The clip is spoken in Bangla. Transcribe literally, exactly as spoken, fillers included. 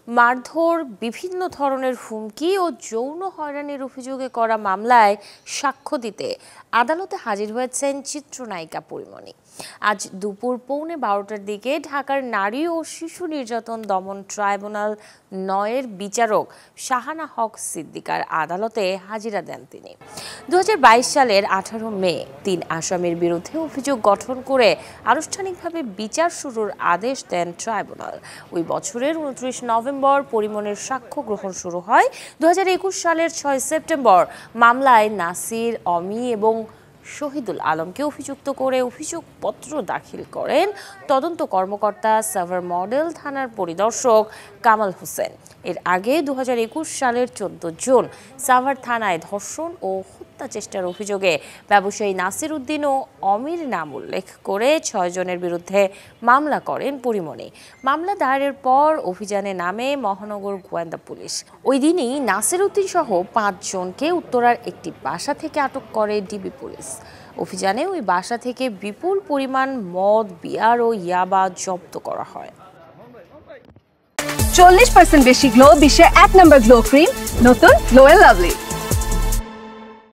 মারধর, বিভিন্ন ধরনের হুমকি ও যৌন হয়রানির অভিযোগে করা মামলায় সাক্ষ্য দিতে আদালতে হাজির হয়েছেন চিত্রনায়িকা পরিমণি। আজ দুপুর পৌনে বারোটার দিকে ঢাকার নারী ও শিশু নির্যাতন দমন ট্রাইব্যুনাল নয়ের বিচারক শাহানা হক সিদ্দিকার আদালতে হাজিরা দেন তিনি। দু হাজার বাইশ সালের আঠারো মে তিন আসামির বিরুদ্ধে অভিযোগ গঠন করে আনুষ্ঠানিকভাবে বিচার শুরুর আদেশ দেন ট্রাইব্যুনাল। ওই বছরের উনত্রিশ নভেম্বর পরিমণির সাক্ষ্য গ্রহণ শুরু হয়। দু হাজার একুশ সালের ছয় সেপ্টেম্বর মামলায় নাসির, অমি এবং শহীদুল আলমকে অভিযুক্ত করে অভিযোগপত্র দাখিল করেন তদন্ত কর্মকর্তা সাভার মডেল থানার পরিদর্শক কামাল হোসেন। এর আগে দু হাজার একুশ সালের চোদ্দ জুন সাভার থানায় ধর্ষণ ও হত্যা চেষ্টার অভিযোগে ব্যবসায়ী নাসির উদ্দিন ও অমির নাম উল্লেখ করে ছয় জনের বিরুদ্ধে মামলা করেন পরিমণি। মামলা দায়েরের পর অভিযানে নামে মহানগর গোয়েন্দা পুলিশ। ওই দিনই নাসির উদ্দিন সহ পাঁচ জনকে উত্তরার একটি বাসা থেকে আটক করে ডিবি পুলিশ। অভিযানে ওই বাসা থেকে বিপুল পরিমাণ মদ, বিয়ার ও ইয়াবা জব্দ করা হয়। চল্লিশ পার্সেন্ট বেশি গ্লো, বিশ্বের এক নম্বর গ্লো ক্রিম, নতুন গ্লো এন্ড লাভলি।